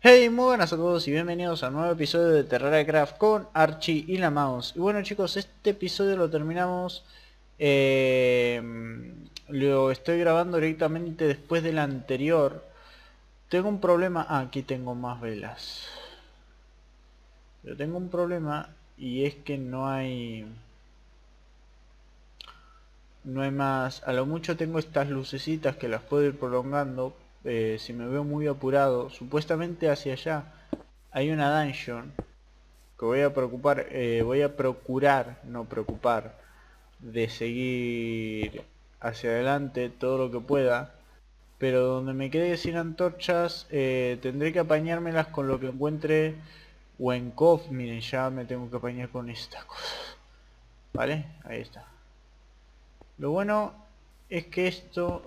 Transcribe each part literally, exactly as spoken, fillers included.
Hey, muy buenas a todos y bienvenidos a un nuevo episodio de Terraria Craft con Archie y la Mouse. Y bueno chicos, este episodio lo terminamos, eh, lo estoy grabando directamente después del anterior. Tengo un problema, ah, aquí tengo más velas. Pero tengo un problema y es que no hay... No hay más, a lo mucho tengo estas lucecitas que las puedo ir prolongando, eh, si me veo muy apurado. Supuestamente hacia allá hay una dungeon que voy a preocupar, eh, voy a procurar, no preocupar, de seguir hacia adelante todo lo que pueda, pero donde me quede sin antorchas, eh, tendré que apañármelas con lo que encuentre o en Cof. Miren, ya me tengo que apañar con estas cosas, ¿vale? Ahí está. Lo bueno es que esto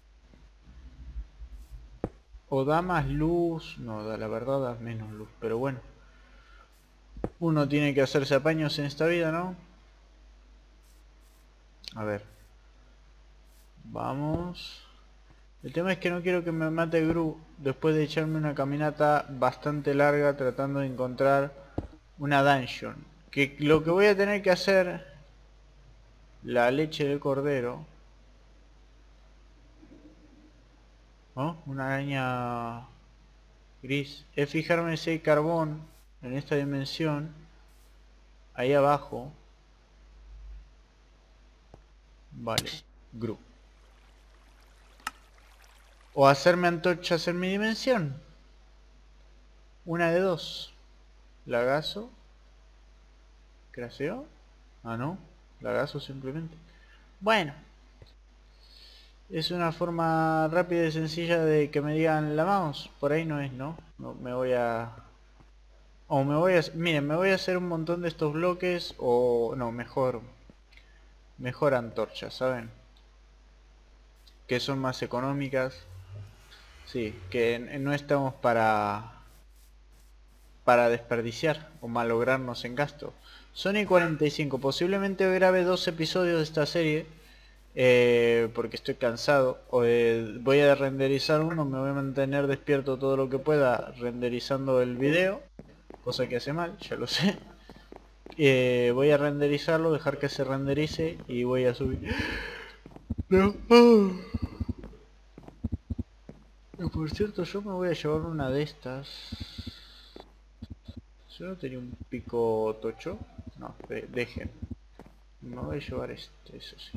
o da más luz, no, da la verdad da menos luz, pero bueno, uno tiene que hacerse apaños en esta vida, ¿no? A ver, vamos. El tema es que no quiero que me mate Gru después de echarme una caminata bastante larga tratando de encontrar una dungeon. Que lo que voy a tener que hacer, la leche de cordero, ¿no? Una araña gris, es fijarme si hay carbón en esta dimensión, ahí abajo. Vale, Gru. O hacerme antorchas en mi dimensión. Una de dos. Lagazo. ¿Craseo? Ah, no. Lagazo simplemente. Bueno. Es una forma rápida y sencilla de que me digan la mouse. Por ahí no es, ¿no? No me voy a... O me voy a... Miren, me voy a hacer un montón de estos bloques. O... No, mejor... Mejor antorchas, ¿saben? Que son más económicas. Sí, que no estamos para... Para desperdiciar o malograrnos en gasto. Sony cuarenta y cinco. Posiblemente grabe dos episodios de esta serie. Eh, porque estoy cansado. Eh, voy a renderizar uno, me voy a mantener despierto todo lo que pueda renderizando el video, cosa que hace mal, ya lo sé. Eh, voy a renderizarlo, dejar que se renderice y voy a subir. No. Oh. Por cierto, yo me voy a llevar una de estas. Yo no tenía un pico tocho. No, de dejen. Me voy a llevar este, eso sí.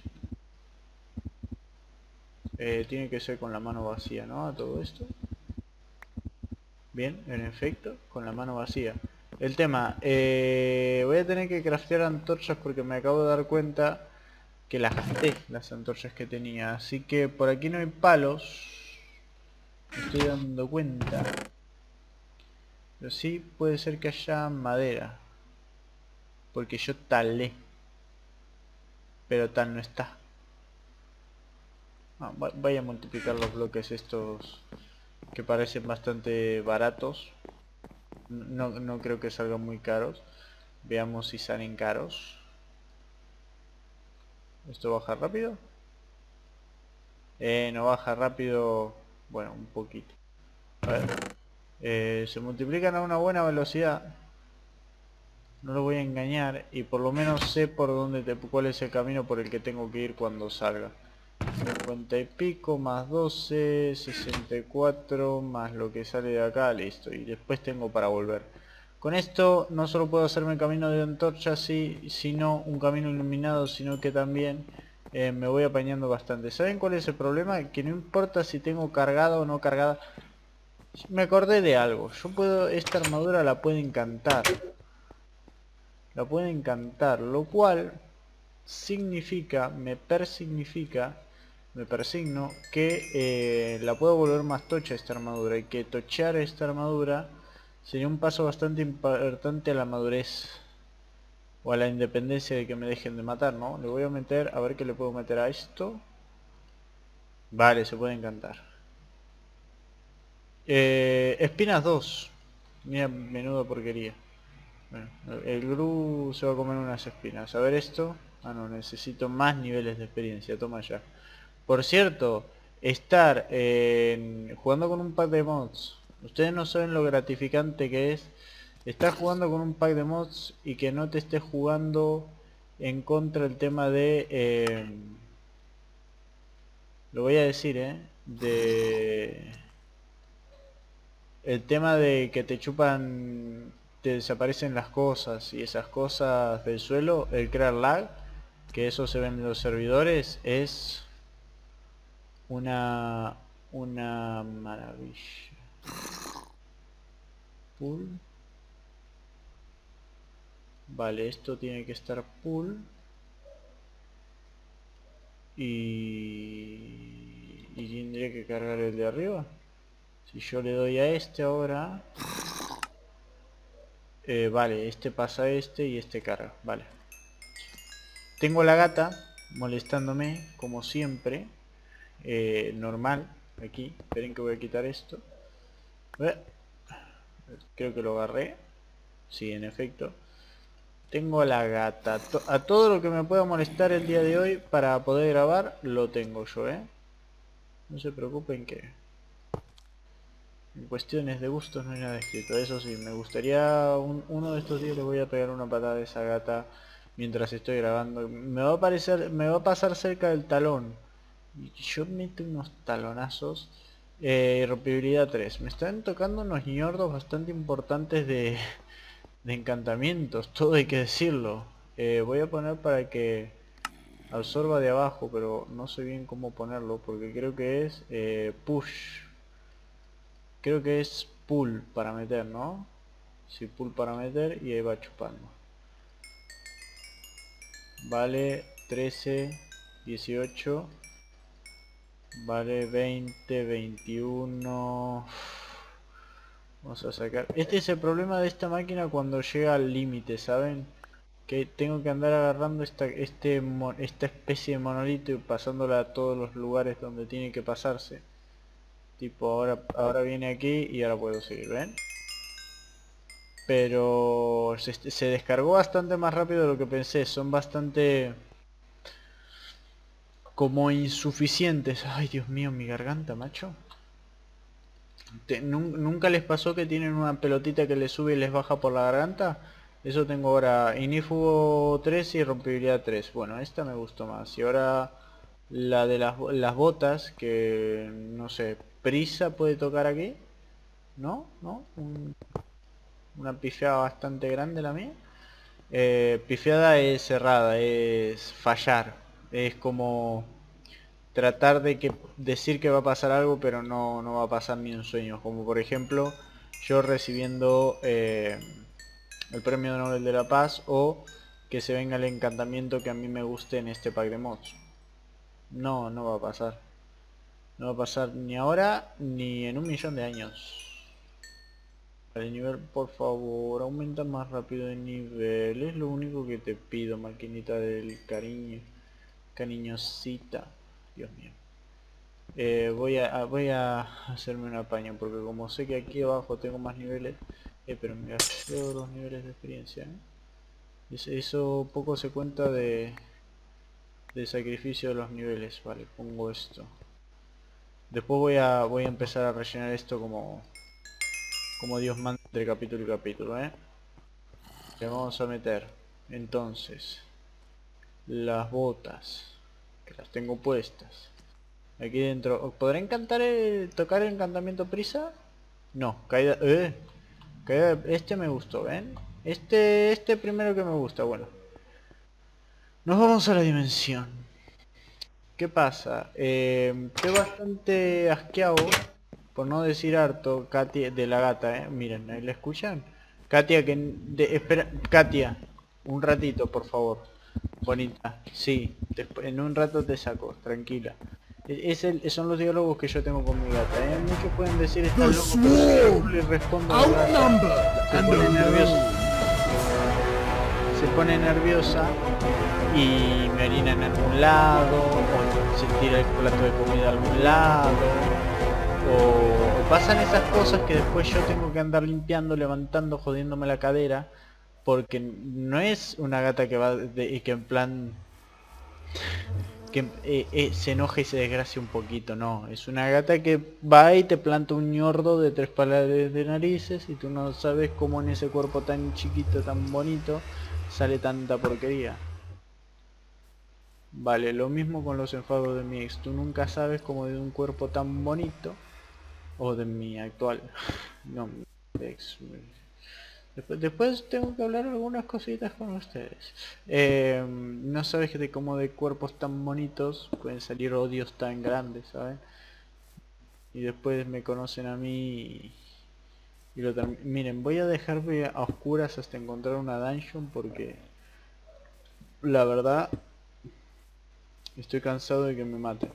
Eh, tiene que ser con la mano vacía, ¿no? A todo esto. Bien, en efecto, con la mano vacía. El tema, eh, voy a tener que craftear antorchas porque me acabo de dar cuenta que las gasté, las antorchas que tenía. Así que por aquí no hay palos. Me estoy dando cuenta. Pero sí puede ser que haya madera. Porque yo talé. Pero tal no está. Ah, voy a multiplicar los bloques estos que parecen bastante baratos. No, no creo que salgan muy caros. Veamos si salen caros. ¿Esto baja rápido? Eh, no baja rápido. Bueno, un poquito. A ver. Eh, se multiplican a una buena velocidad. No lo voy a engañar. Y por lo menos sé por dónde te, cuál es el camino por el que tengo que ir cuando salga. cincuenta y pico más doce, sesenta y cuatro más lo que sale de acá, listo. Y después tengo para volver. Con esto no solo puedo hacerme el camino de antorcha, sí, sino un camino iluminado, sino que también eh, me voy apañando bastante. ¿Saben cuál es el problema? Que no importa si tengo cargada o no cargada. Me acordé de algo. Yo puedo, esta armadura la puedo encantar. La puedo encantar, lo cual significa, me persignifica, me persigno que eh, la puedo volver más tocha esta armadura. Y que tochear esta armadura sería un paso bastante importante a la madurez. O a la independencia de que me dejen de matar, ¿no? Le voy a meter, a ver qué le puedo meter a esto. Vale, se puede encantar. Eh, espinas dos. Mira, menuda porquería. Bueno, el Gru se va a comer unas espinas. A ver esto. Ah, no, necesito más niveles de experiencia. Toma ya. Por cierto, estar en, jugando con un pack de mods Ustedes no saben lo gratificante que es estar jugando con un pack de mods y que no te estés jugando en contra el tema de... Eh, lo voy a decir, eh, de... El tema de que te chupan, te desaparecen las cosas y esas cosas del suelo, el crear lag, que eso se ve en los servidores, es una una maravilla. Pool. Vale, esto tiene que estar pool. Y... y tendría que cargar el de arriba. Si yo le doy a este ahora... Eh, vale, este pasa a este y este carga. Vale. Tengo la gata molestándome, como siempre. Eh, normal. Aquí. Esperen que voy a quitar esto. Eh, creo que lo agarré. Sí, en efecto. Tengo a la gata. A todo lo que me pueda molestar el día de hoy para poder grabar, lo tengo yo, ¿eh? No se preocupen que... en cuestiones de gustos no hay nada escrito. Eso sí, me gustaría... Un, uno de estos días le voy a pegar una patada a esa gata mientras estoy grabando. Me va a parecer, me va a pasar cerca del talón. Y yo meto unos talonazos. Eh, rompibilidad tres. Me están tocando unos ñordos bastante importantes de... de encantamientos, todo hay que decirlo. Eh, voy a poner para que absorba de abajo, pero no sé bien cómo ponerlo porque creo que es eh, push. Creo que es pull para meter, ¿no? Sí, pull para meter y ahí va chupando. Vale, trece, dieciocho. Vale, veinte, veintiuno. Vamos a sacar... Este es el problema de esta máquina cuando llega al límite, ¿saben? Que tengo que andar agarrando esta, este, esta especie de monolito y pasándola a todos los lugares donde tiene que pasarse. Tipo, ahora, ahora viene aquí y ahora puedo seguir, ¿ven? Pero se, se descargó bastante más rápido de lo que pensé. Son bastante... como insuficientes. Ay, Dios mío, mi garganta, macho. Te, ¿Nunca les pasó que tienen una pelotita que les sube y les baja por la garganta? Eso tengo ahora inífugo tres y rompibilidad tres. Bueno, esta me gustó más. Y ahora la de las, las botas, que no sé, prisa puede tocar aquí. ¿No? ¿No? Un, una pifiada bastante grande la mía. Eh, pifiada es cerrada, es fallar. Es como... tratar de que decir que va a pasar algo pero no, no va a pasar ni un sueño, como por ejemplo yo recibiendo eh, el premio Nobel de la Paz o que se venga el encantamiento que a mí me guste en este pack de mods. No, no va a pasar. No va a pasar ni ahora ni en un millón de años. Vale, nivel, por favor, aumenta más rápido de nivel. Es lo único que te pido, maquinita del cariño. Cariñosita. Dios mío. Eh, voy a, a voy a hacerme un apaño porque como sé que aquí abajo tengo más niveles, eh, pero me gasté los niveles de experiencia, ¿eh? Es, eso poco se cuenta de de sacrificio de los niveles. Vale, pongo esto. Después voy a voy a empezar a rellenar esto como como Dios manda entre capítulo y capítulo, ¿eh? Le vamos a meter entonces las botas que las tengo puestas. Aquí dentro, ¿podrá encantar el, tocar el encantamiento prisa? No, caída, eh, caída, este me gustó, ¿ven? Este, este primero que me gusta, bueno. Nos vamos a la dimensión. ¿Qué pasa? Eh, estoy bastante asqueado, por no decir harto, Katia, de la gata, ¿eh? Miren, ¿ahí la escuchan? Katia, que... De, espera, Katia, un ratito, por favor. Bonita, sí, después, en un rato te saco, tranquila. Es el, son los diálogos que yo tengo con mi gata, ¿eh? Muchos pueden decir está loco, pero yo le respondo a la gata. Se pone nerviosa. Se pone nerviosa y me orina en algún lado, o se tira el plato de comida a algún lado, o, o pasan esas cosas que después yo tengo que andar limpiando, levantando, jodiéndome la cadera, porque no es una gata que va de, y que en plan... que eh, eh, se enoje y se desgracie un poquito, no. Es una gata que va y te planta un ñordo de tres pares de narices y tú no sabes cómo en ese cuerpo tan chiquito, tan bonito, sale tanta porquería. Vale, lo mismo con los enfados de mi ex. Tú nunca sabes cómo de un cuerpo tan bonito, o de mi actual, no, mi ex. Después, después tengo que hablar algunas cositas con ustedes. Eh, no sabes que de cómo de cuerpos tan bonitos pueden salir odios tan grandes, ¿saben? Y después me conocen a mí y, y lo term- Miren, voy a dejarme a oscuras hasta encontrar una dungeon porque la verdad estoy cansado de que me maten.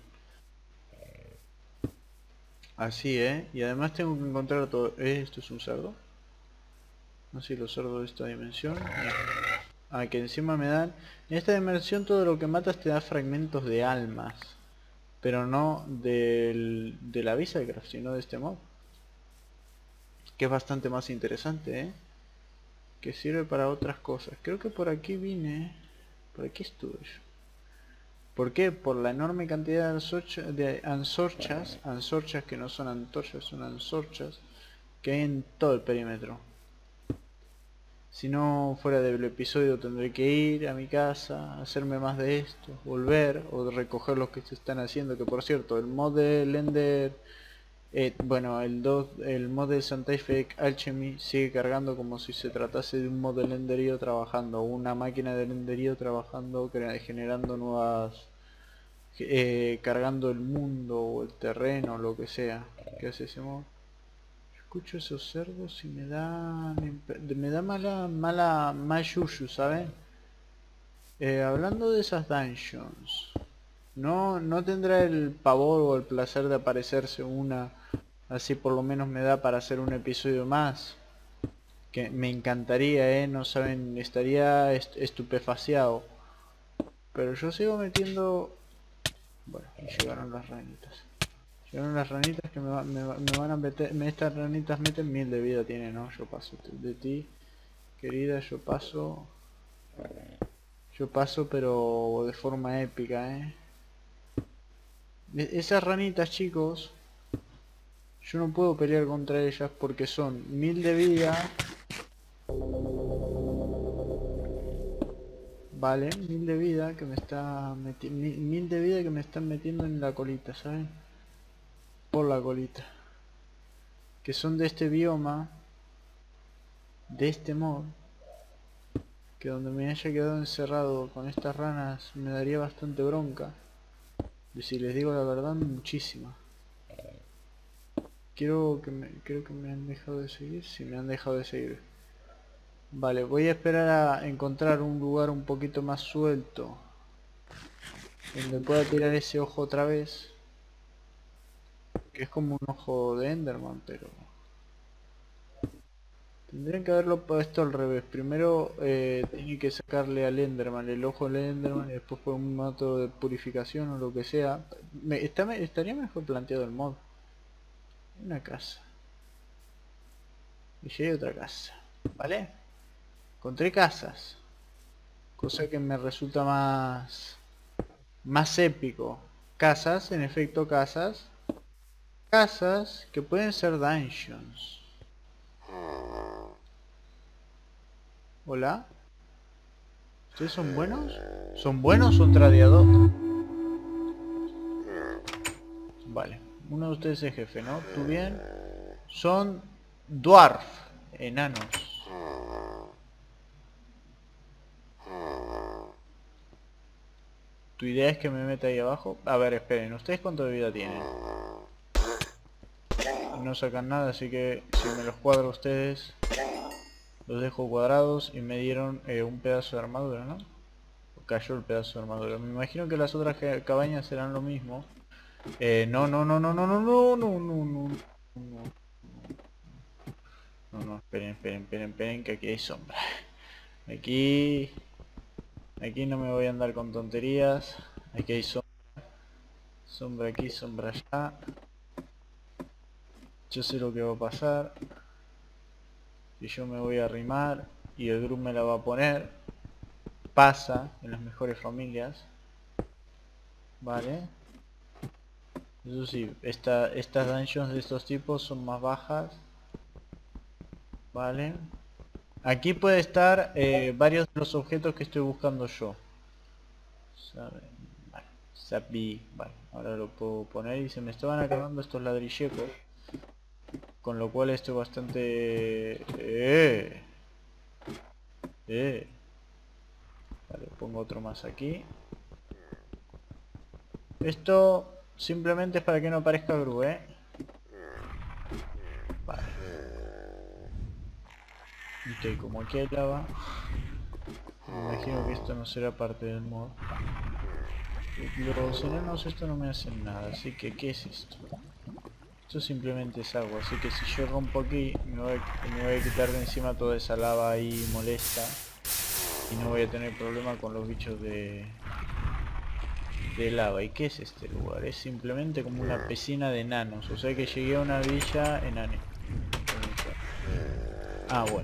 Así, ¿eh? Y además tengo que encontrar todo... ¿Eh? ¿Esto es un cerdo? No sé, los cerdos de esta dimensión. Ah, que encima me dan... En esta dimensión todo lo que matas te da fragmentos de almas. Pero no del, de la Visacraft, sino de este mob. Que es bastante más interesante, ¿eh? Que sirve para otras cosas. Creo que por aquí vine... Por aquí estuve yo. ¿Por qué? Por la enorme cantidad de, ansorcha, de ansorchas, ansorchas que no son antorchas, son ansorchas, que hay en todo el perímetro. Si no fuera del episodio tendré que ir a mi casa, hacerme más de esto, volver o recoger los que se están haciendo, que por cierto, el mod del Ender, eh, bueno, el, dos, el mod del Scientific Alchemy sigue cargando como si se tratase de un mod del Enderío trabajando, una máquina del Enderío trabajando, generando nuevas, eh, cargando el mundo o el terreno, lo que sea. ¿Qué hace ese mod? Escucho esos cerdos y me da... Me da mala... Mala... Mal yuyu, ¿saben? Eh, hablando de esas dungeons... No, no tendrá el pavor o el placer de aparecerse una... Así por lo menos me da para hacer un episodio más. Que me encantaría, ¿eh? No saben... Estaría est estupefaciado. Pero yo sigo metiendo... Bueno, y llegaron las ranitas. Llegaron las ranitas que me, va, me, me van a meter... Me, estas ranitas meten mil de vida tiene, ¿no? Yo paso de ti. Querida, yo paso... Yo paso, pero de forma épica, ¿eh? E- esas ranitas, chicos... Yo no puedo pelear contra ellas porque son mil de vida... Vale, mil de vida que me está meti mil, mil de vida que me están metiendo en la colita, ¿saben? Por la colita. Que son de este bioma... De este mod... Que donde me haya quedado encerrado con estas ranas me daría bastante bronca. Y si les digo la verdad, muchísima. Quiero que me, creo que me han dejado de seguir. Si me han dejado de seguir. Vale, voy a esperar a encontrar un lugar un poquito más suelto. Donde pueda tirar ese ojo otra vez. Que es como un ojo de Enderman, pero... Tendrían que haberlo puesto al revés. Primero eh, tiene que sacarle al Enderman el ojo al Enderman y después por un método de purificación o lo que sea. Me, está, me, estaría mejor planteado el mod. Una casa. Y llegué a otra casa. ¿Vale? Encontré casas. Cosa que me resulta más... Más épico. Casas, en efecto casas. Casas que pueden ser dungeons. Hola. ¿Ustedes son buenos? ¿Son buenos o un tradeador? Vale. Uno de ustedes es jefe, ¿no? ¿Tú bien? Son dwarf. Enanos. ¿Tu idea es que me meta ahí abajo? A ver, esperen. ¿Ustedes cuánto de vida tienen? No sacan nada, así que si me los cuadro a ustedes, los dejo cuadrados y me dieron eh, un pedazo de armadura, ¿no? Cayó el pedazo de armadura. Me imagino que las otras cabañas serán lo mismo. Eh, no, no, no, no, no, no, no, no, no, no, no, no, no, esperen, esperen, esperen, esperen, que aquí hay sombra. Aquí, aquí no me voy a andar con tonterías. Aquí hay sombra, sombra aquí, sombra allá. Yo sé lo que va a pasar. Y yo me voy a arrimar y el Grum me la va a poner. Pasa en las mejores familias. Vale. Eso sí, esta, estas dungeons de estos tipos son más bajas. Vale. Aquí puede estar eh, varios de los objetos que estoy buscando yo. Sabe, vale. Sabí. Vale, ahora lo puedo poner y se me estaban acabando estos ladrillecos. Con lo cual estoy bastante... Eh. Eh. Vale, pongo otro más aquí. Esto simplemente es para que no aparezca Gru, ¿eh? Vale. Ok, como aquí hay lava, me imagino que esto no será parte del mod. Los enanos esto no me hacen nada, así que ¿qué es esto? Esto simplemente es agua, así que si yo rompo aquí me voy, me voy a quitar de encima toda esa lava ahí molesta. Y no voy a tener problema con los bichos de... de lava. ¿Y qué es este lugar? Es simplemente como una piscina de enanos, o sea que llegué a una villa enana. Ah, bueno.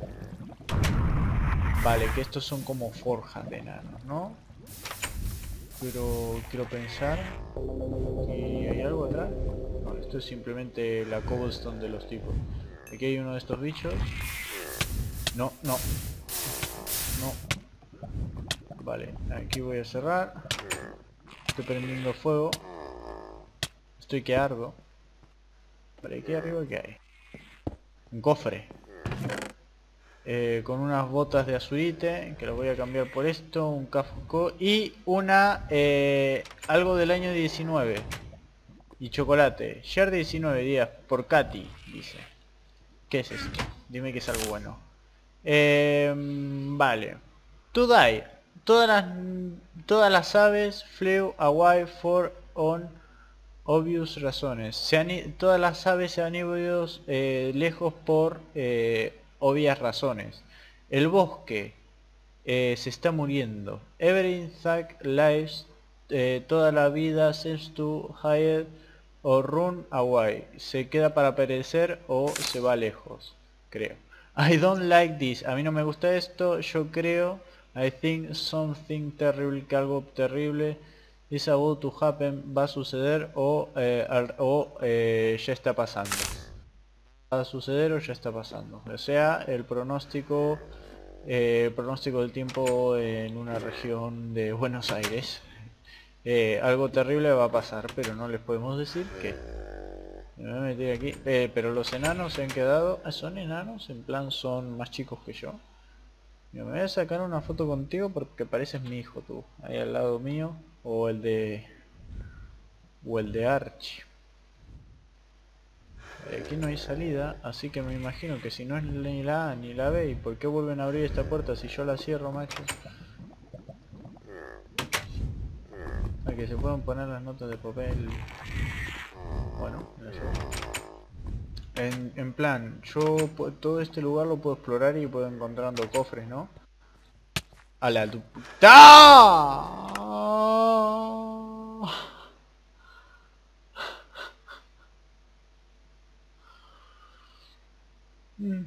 Vale, que estos son como forjas de enanos, ¿no? Pero quiero pensar que hay algo atrás. No, esto es simplemente la cobblestone de los tipos. Aquí hay uno de estos bichos. No, no. No. Vale, aquí voy a cerrar. Estoy prendiendo fuego. Estoy que ardo. Vale, aquí arriba ¿qué hay? Un cofre. Eh, con unas botas de azurite, que lo voy a cambiar por esto, un casco y una eh, algo del año diecinueve y chocolate. Share diecinueve días por Katy, dice. ¿Qué es esto? Dime que es algo bueno. Eh, vale. To die. Todas las todas las aves flew away for on obvious razones. Se han, todas las aves se han ido eh, lejos por eh, obvias razones. El bosque eh, se está muriendo. Everything lives, eh, toda la vida seems to hide or run away. Se queda para perecer o se va lejos, creo. I don't like this. A mí no me gusta esto. Yo creo. I think something terrible, que algo terrible is about to happen, va a suceder o, eh, al- o eh, ya está pasando. Va a suceder o ya está pasando. O sea, el pronóstico, eh, el pronóstico del tiempo en una región de Buenos Aires. Eh, algo terrible va a pasar, pero no les podemos decir qué. Me voy a meter aquí. Eh, pero los enanos se han quedado... Ah, ¿son enanos? En plan, son más chicos que yo. Mira, me voy a sacar una foto contigo porque pareces mi hijo tú. Ahí al lado mío. O el de... O el de Archie. Eh, aquí no hay salida, así que me imagino que si no es ni la A ni la B, ¿y por qué vuelven a abrir esta puerta si yo la cierro, macho? A que se pueden poner las notas de papel. Bueno, eso. En, en plan, yo pu- todo este lugar lo puedo explorar y puedo encontrando cofres, ¿no? A la tu... ¡Ah! Mm.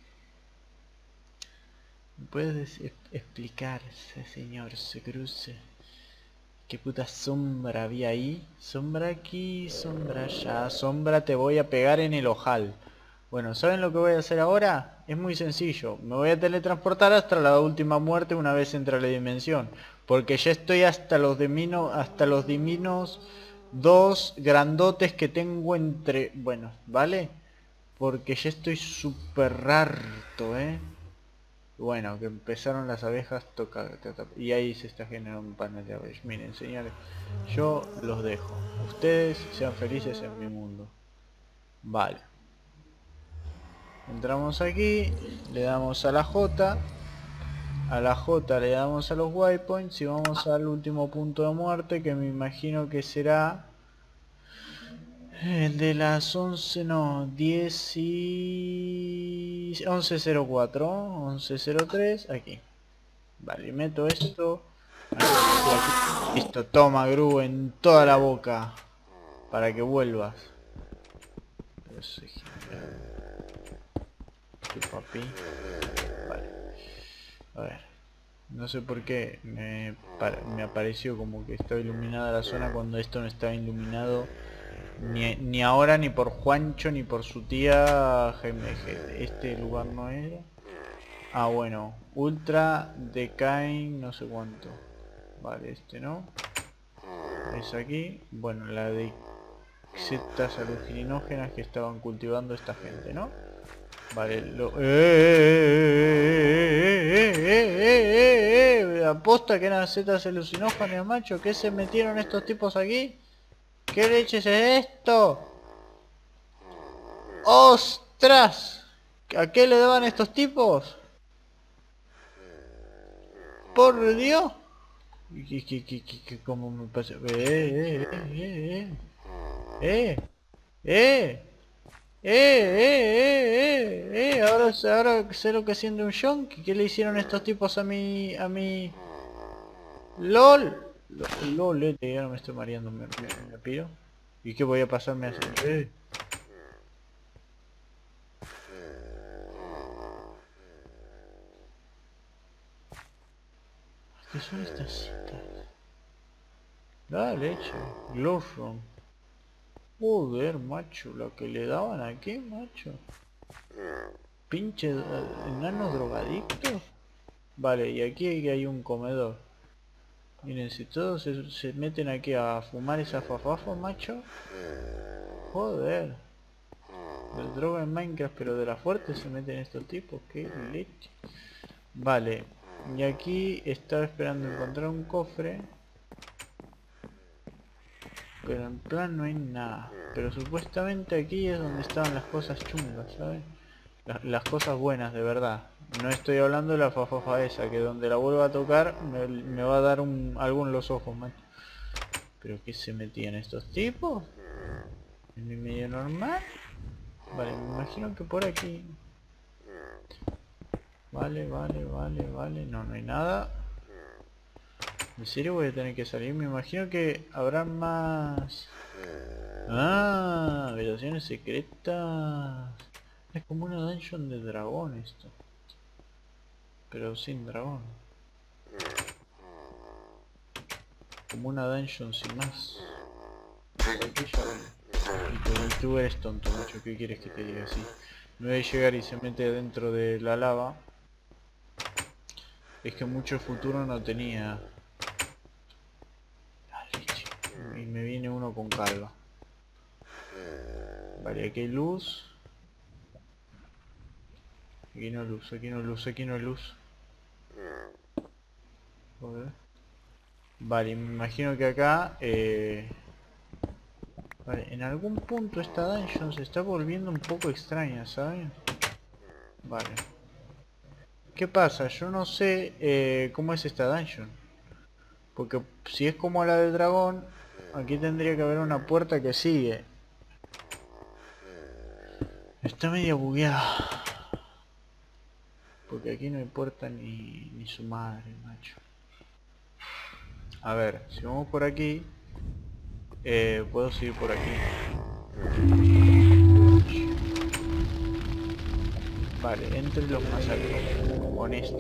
¿Puedes es- explicarse, señor Se cruce? ¿Qué puta sombra había ahí? Sombra aquí, sombra allá. Sombra te voy a pegar en el ojal. Bueno, ¿saben lo que voy a hacer ahora? Es muy sencillo. Me voy a teletransportar hasta la última muerte una vez entre la dimensión. Porque ya estoy hasta los diminos, hasta los diminos dos grandotes que tengo entre... Bueno, ¿vale? Porque ya estoy súper harto, ¿eh? Bueno, que empezaron las abejas, toca, toca- y ahí se está generando un panel de abejas. Miren, señores, yo los dejo. Ustedes sean felices en mi mundo. Vale. Entramos aquí, le damos a la J. A la J le damos a los waypoints y vamos al último punto de muerte, que me imagino que será... El de las once, no, diez y... once cero cuatro, once cero tres, aquí. Vale, meto esto. Aquí, aquí. Listo, toma Gru en toda la boca. Para que vuelvas. Eso es genial. Tu papi. Vale. A ver. No sé por qué me, me apareció como que estaba iluminada la zona cuando esto no estaba iluminado ni, ni ahora, ni por Juancho, ni por su tía G M G. Este lugar no era. Ah, bueno, Ultra Decaying no sé cuánto. Vale, este no. Es aquí. Bueno, la de setas alucinógenas que estaban cultivando esta gente, ¿no? Vale, lo... ¡Eh, eh, eh, eh, eh, eh! Aposta que eran setas alucinógenas, macho. ¿Qué se metieron estos tipos aquí? ¿Qué leches es esto? ¡Ostras! ¿A qué le daban estos tipos? ¡Por Dios! ¿Qué, qué, qué, qué, qué, cómo me pasa? ¡Eh, eh, eh, eh! ¡Eh! ¡Eh! ¡Eh, eh, eh, eh! Ahora, ahora sé lo que siente un yonki. ¿Qué le hicieron estos tipos a mi... a mi... LOL? LOL, eh, ya no me estoy mareando, me, me, me piro. ¿Y qué voy a pasarme a hacer? Eh. ¿Qué son estas citas? La leche. Glowstone. Joder, macho, lo que le daban aquí, macho. Pinche uh, enanos drogadictos. Vale, y aquí hay un comedor. Miren, si todos se, se meten aquí a fumar esa fafafa, macho. Joder. La droga en Minecraft, pero de la fuerte se meten estos tipos. Qué leche. Vale. Y aquí estaba esperando encontrar un cofre. Pero en plan no hay nada. Pero supuestamente aquí es donde estaban las cosas chungas, ¿sabes? Las, las cosas buenas, de verdad. No estoy hablando de la fafafa esa, que donde la vuelva a tocar me, me va a dar un, algo en los ojos, man. ¿Pero qué se metían estos tipos? ¿En mi medio normal? Vale, me imagino que por aquí. Vale, vale, vale, vale. No, no hay nada. ¿En serio voy a tener que salir? Me imagino que habrá más... Ah, habitaciones secretas. Es como una dungeon de dragón esto. Pero sin dragón. Como una dungeon sin más. Aquí ya voy. Y tú eres tonto, macho. ¿Qué quieres que te diga así? Me voy a llegar y se mete dentro de la lava. Es que mucho futuro no tenía. La leche. Y me viene uno con calva. Vale, aquí hay luz. Aquí no hay luz, aquí no hay luz, aquí no hay luz. Joder. Vale, me imagino que acá... Eh... Vale, en algún punto esta dungeon se está volviendo un poco extraña, ¿saben? Vale. ¿Qué pasa? Yo no sé eh, cómo es esta dungeon. Porque si es como la del dragón, aquí tendría que haber una puerta que sigue. Está medio bugueada. Porque aquí no hay puerta ni, ni su madre, macho. A ver, si vamos por aquí, eh, puedo seguir por aquí. Vale, entre los más altos, con esto.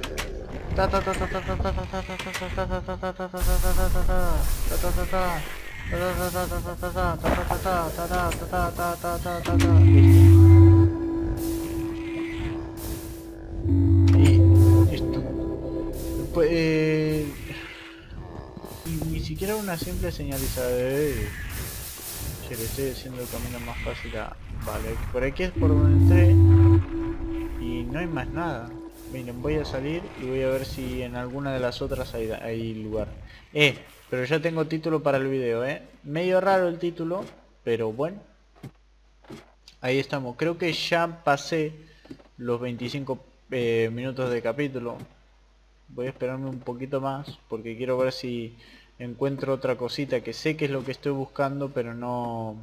Y esto, pues, eh, ni siquiera una simple señalizadora. Che, le estoy haciendo el camino más fácil a... Vale, por aquí es por donde entré. Y no hay más nada. Miren, voy a salir y voy a ver si en alguna de las otras hay, hay lugar. Eh, pero ya tengo título para el video, eh. Medio raro el título, pero bueno. Ahí estamos. Creo que ya pasé los veinticinco eh, minutos de capítulo. Voy a esperarme un poquito más porque quiero ver si encuentro otra cosita que sé que es lo que estoy buscando, pero no...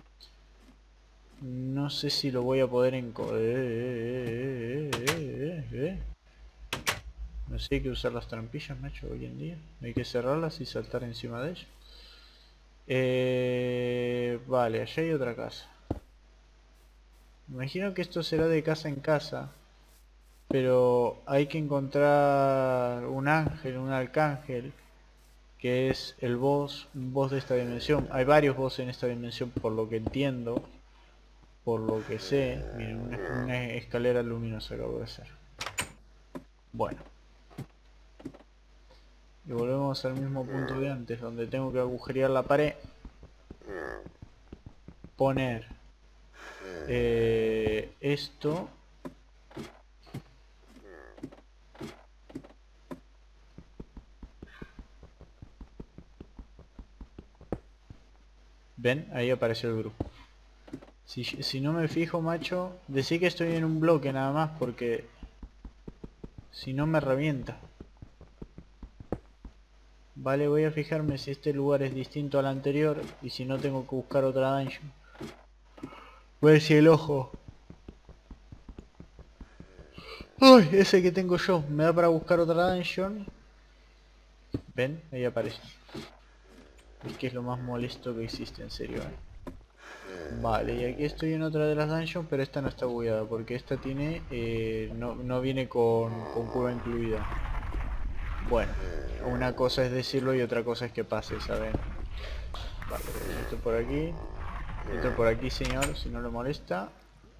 No sé si lo voy a poder encontrar. Eh, eh, eh, eh, eh. No sé, hay que usar las trampillas, macho, hoy en día. Hay que cerrarlas y saltar encima de ellas. Eh, vale, allá hay otra casa. Me imagino que esto será de casa en casa. pero hay que encontrar un ángel, un arcángel, que es el boss, un boss de esta dimensión. Hay varios bosses en esta dimensión por lo que entiendo, por lo que sé. Miren, una, una escalera luminosa acabo de hacer. Bueno. Y volvemos al mismo punto de antes, donde tengo que agujerear la pared. Poner eh, esto. ¿Ven? Ahí apareció el grupo. Si, si no me fijo, macho, decí que estoy en un bloque nada más, porque si no me revienta. Vale, voy a fijarme si este lugar es distinto al anterior y si no tengo que buscar otra dungeon. Voy a ver si el ojo. ¡Ay! Ese que tengo yo me da para buscar otra dungeon. ¿Ven? Ahí aparece. Es que es lo más molesto que existe, en serio, ¿eh? Vale, y aquí estoy en otra de las dungeons, pero esta no está bugueada, porque esta tiene... Eh, no, no viene con, con curva incluida. Bueno, una cosa es decirlo y otra cosa es que pase, ¿saben? Vale, esto por aquí. Esto por aquí, señor, si no le molesta.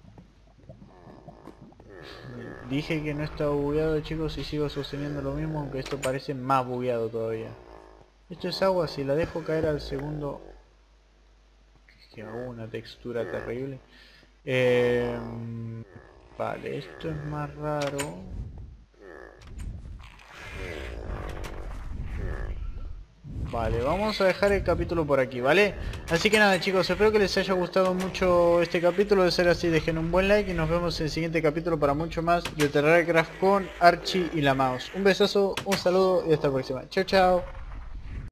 Dije que no estaba bugueado, chicos, y sigo sosteniendo lo mismo, aunque esto parece más bugueado todavía. Esto es agua, si la dejo caer al segundo... Que hago una textura terrible. Eh, vale, esto es más raro. Vale, vamos a dejar el capítulo por aquí, ¿vale? Así que nada, chicos, espero que les haya gustado mucho este capítulo. De ser así, dejen un buen like y nos vemos en el siguiente capítulo para mucho más de TerrariaCraft con Archie y la Mouse. Un besazo, un saludo y hasta la próxima. Chao, chao.